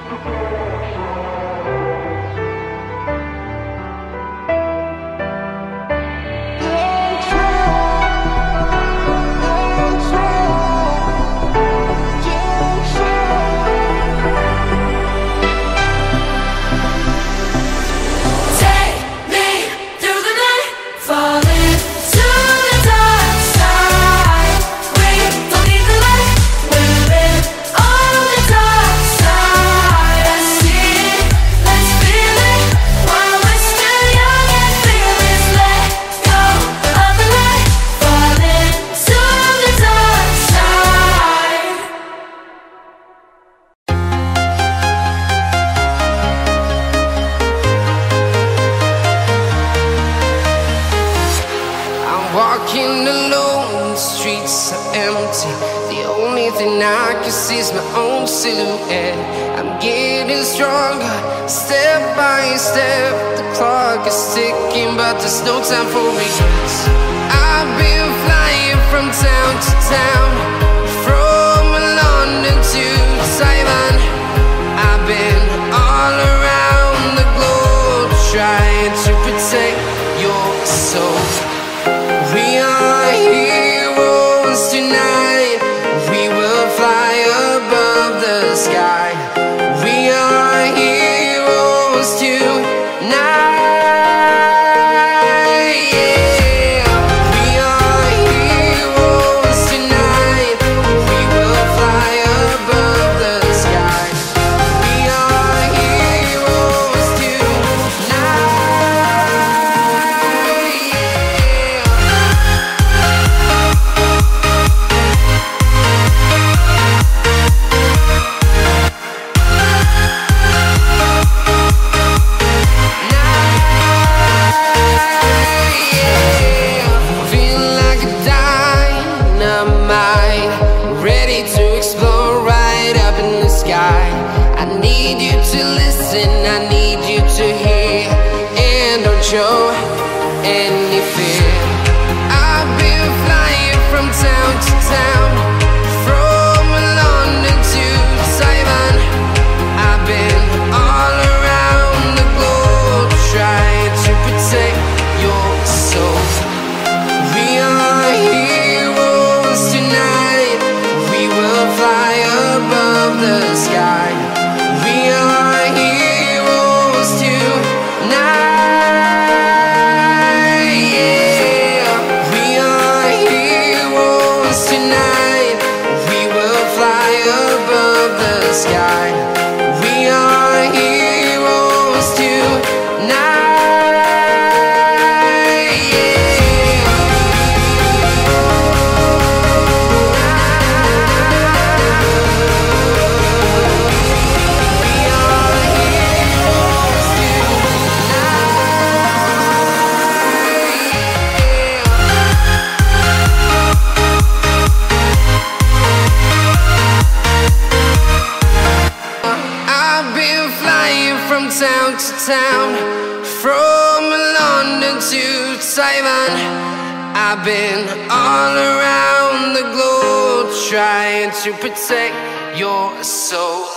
Walking alone, the streets are empty. The only thing I can see is my own silhouette. I'm getting stronger, step by step. The clock is ticking, but there's no time for regrets. I've been flying from town to town, from London to Taiwan. I've been all around the globe, trying to protect your soul. We are heroes tonight. We will fly above the sky. We are heroes tonight. Yeah. We are heroes tonight. We will fly above the sky. We are heroes tonight. I need you to hear, and don't show any fear. I've been flying from town to town, from London to Taiwan. I've been all around the globe, trying to protect your soul. We are heroes tonight. We will fly above the sky. We are heroes tonight. Yeah. We are heroes tonight. We will fly above the sky. We are heroes tonight. From town to town, from London to Taiwan. I've been all around the globe, trying to protect your soul.